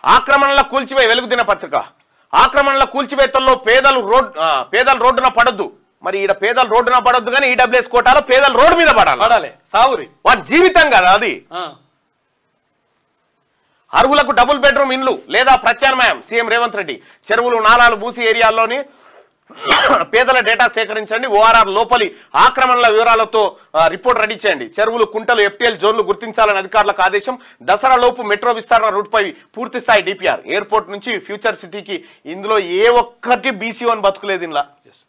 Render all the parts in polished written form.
ఆక్రమణల కూల్చివే వెలుగు దినపత్రిక ఆక్రమణల కూల్చివేతల్లో పేదలు రోడ్డున పడొద్దు. మరి ఈడ పేదలు రోడ్డున పడొద్దు కానీ ఈడబ్ల్యూఎస్ కోటాలో పేదలు రోడ్డు మీద పడాలి. సావురి వారి జీవితం కదా అది. అర్హులకు డబుల్ బెడ్రూమ్ ఇండ్లు లేదా ప్రత్యామ్నాయం సీఎం రేవంత్ రెడ్డి. చెరువులు నాలాలు మూసి ఏరియాల్లోని పేదల డేటా సేకరించండి. ఓఆర్ఆర్ లోపలి ఆక్రమణల వివరాలతో రిపోర్ట్ రెడీ చేయండి. చెరువులు కుంటలు ఎఫ్టీఎల్ జోన్లు గుర్తించాలని అధికారులకు ఆదేశం. దసరా లోపు మెట్రో విస్తరణ రూట్పై పూర్తి స్థాయి డిపిఆర్. ఎయిర్పోర్ట్ నుంచి ఫ్యూచర్ సిటీకి ఇందులో ఏ ఒక్కటి బీసీ1 బతుకులేదు. ఇందులో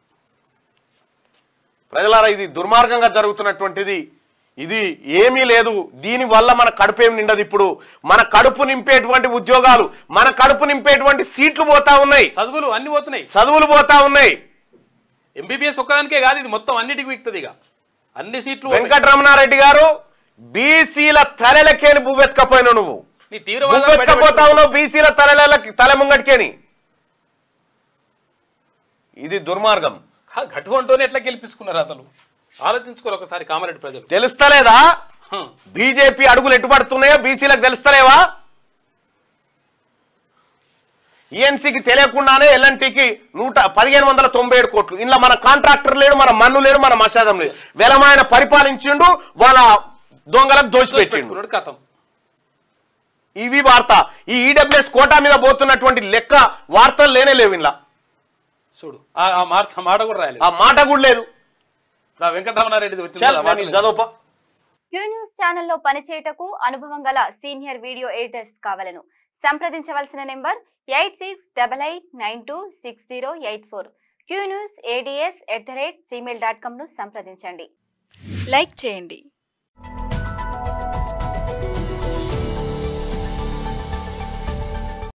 ప్రజలారా ఇది దుర్మార్గంగా జరుగుతున్నటువంటిది. ఇది ఏమీ లేదు. దీని వల్ల మన కడుపు ఏమి నిండదు. ఇప్పుడు మన కడుపు నింపేటువంటి ఉద్యోగాలు, మన కడుపు నింపేటువంటి సీట్లు పోతా ఉన్నాయి. చదువులు పోతా ఉన్నాయి. ఎంబీబీఎస్ ఒక్కదానికే కాదు, ఇది మొత్తం అన్నిటికీ విక్తది. అన్ని సీట్లు వెంకటరమణారెడ్డి గారు బీసీల తలెలకేని బువ్వెత్తుకపోయినా నువ్వు బువ్వెత్తుకపోతా ఉన్నావు. బీసీల తల ముంగటికేని. ఇది దుర్మార్గం. ఘటువంటోనే ఎట్లా గెలిపించుకున్నారు అతను ఆలోచించుకోరు ఒకసారి. కామారెడ్డి ప్రజలు తెలుస్తలేదా బీజేపీ అడుగులు ఎట్టుపడుతున్నాయో బీసీలకు తెలుస్తలేవా? ఈఎన్సీకి తెలియకుండానే ఎల్ఎన్టీకి 1597 కోట్లు. ఇంట్లో మన కాంట్రాక్టర్ లేడు, మన మన్ను లేడు, మన మషాదం లేదు. వెలమాయన పరిపాలించిండు, వాళ్ళ దొంగలకు దోషిపెట్టిండు. కథం ఇవి వార్త. ఈ ఈడబ్ల్యూఎస్ కోటా మీద పోతున్నటువంటి లెక్క వార్తలు లేనే లేవు. ఇంట్లో చూడు ఆ మాట కూడా రాయలేదు. ఆ మాట కూడా లేదు. వెంకటరమణారెడ్డి క్యూ న్యూస్ ఛానల్లో పనిచేయటకు అనుభవం గల సీనియర్ వీడియో ఎడిటర్స్ కావాలను సంప్రదించవలసిన నెంబర్ 8688926084. qnewsads@gmail.com ను సంప్రదించండి. లైక్ చేయండి.